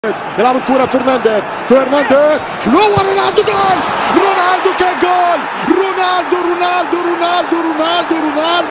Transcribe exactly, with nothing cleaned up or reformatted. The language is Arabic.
يلعب الكرة فرنانديز فرنانديز حلوة رونالدو جول رونالدو كان جول رونالدو رونالدو رونالدو رونالدو رونالدو